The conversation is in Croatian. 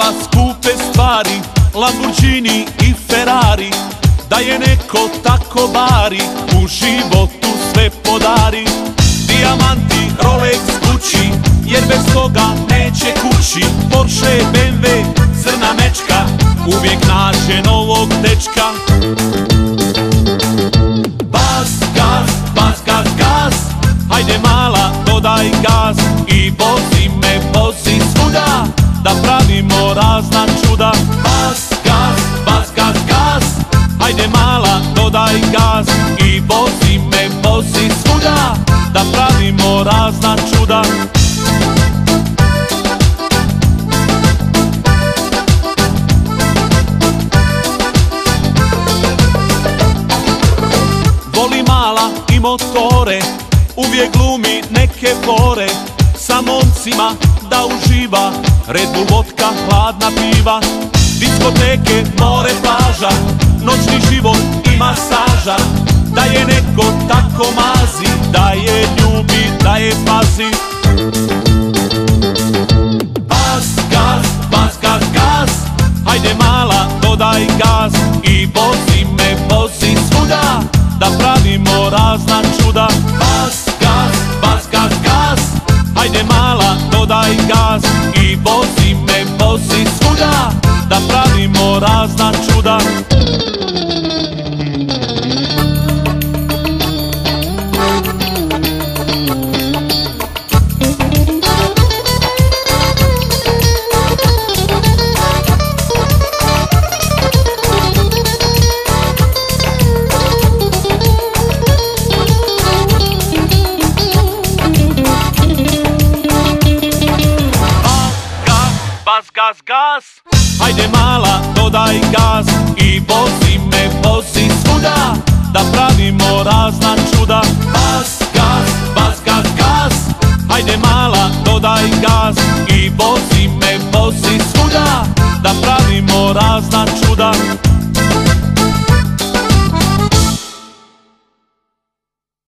mala skupe stvari, Lamborghini i Ferrari, da je neko tako bari, u životu sve podari. Dijamanti, Rolex, Gucci, jer bez toga neće kući. Porsche, BMW, crna mečka, uvijek nađe novog dečka. Bas, gas, bas, gas, gas, hajde mala dodaj gas i vozi me, vozi svuda, da pravimo razna čuda. Bas, gas, bas, gas, gas, hajde mala dodaj gas i vozi me, vozi svuda, da pravimo razna čuda. Voli mala i motore, uvijek glumi neke fore, sa momcima da uživa, Red Bull, vodka, hladna piva. Diskoteke, more, plaža, noćni život i masaža, da je neko tako mazi, da je ljubi, da je pazi. Bas, gas, bas, gas, gas, hajde mala dodaj gas i vozi me, vozi svuda, da pravimo razna čuda. Bas, gas, bas, gas, gas, hajde mala dodaj gas i vozi me, vozi svuda, da pravimo razna čuda. Gas, gas, gas, hajde mala dodaj gas i vozi me, vozi svuda, da pravimo razna čuda. Bas, gas, bas, gas, gas, hajde mala dodaj gas i vozi me, vozi svuda, da pravimo razna čuda.